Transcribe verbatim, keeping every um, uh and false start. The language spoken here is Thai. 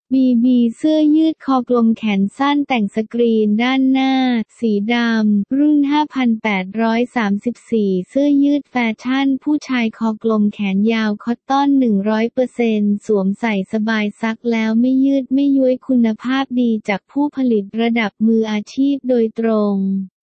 บี บี เสื้อยืดคอกลมแขนสั้นแต่งสกรีนด้านหน้าสีดำรุ่น ห้าพันแปดร้อยสามสิบสี่ เสื้อยืดแฟชั่นผู้ชายคอกลมแขนยาวคอตตอน หนึ่งร้อยเปอร์เซ็นต์ สวมใส่สบายซักแล้วไม่ยืดไม่ย้วยคุณภาพดีจากผู้ผลิตระดับมืออาชีพโดยตรง